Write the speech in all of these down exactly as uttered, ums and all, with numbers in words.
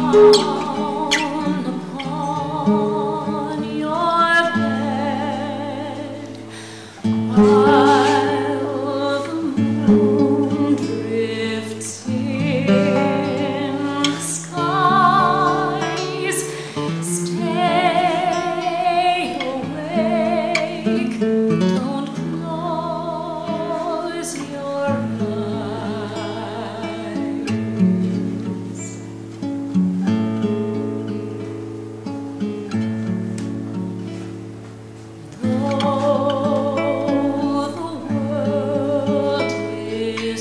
upon your bed while the moon drifts in the skies. Stay awake, don't close your eyes. Though the world is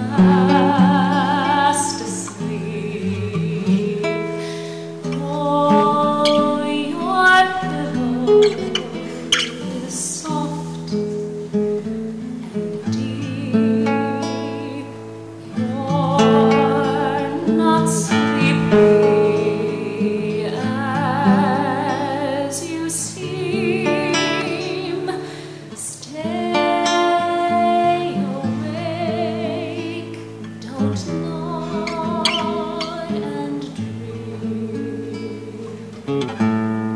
fast asleep, oh, your pillow is soft and deep. You're not sleepy as you seem. Stay awake, don't nod and dream.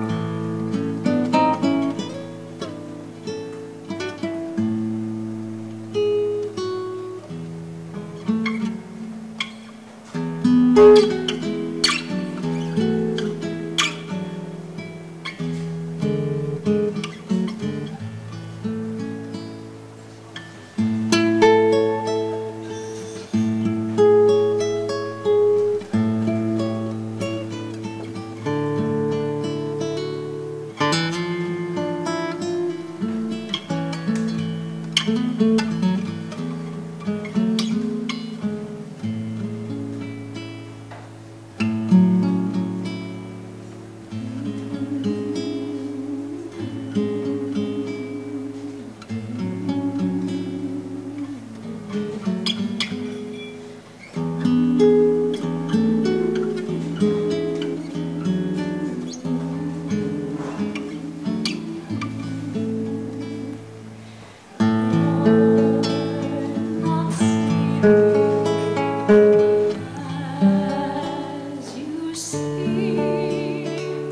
As you sleep,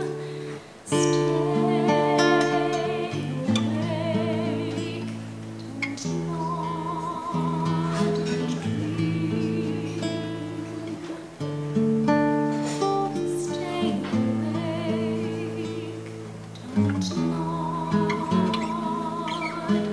stay awake, don't nod and dream. Stay awake, don't nod and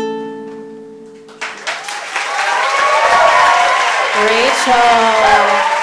Rachel.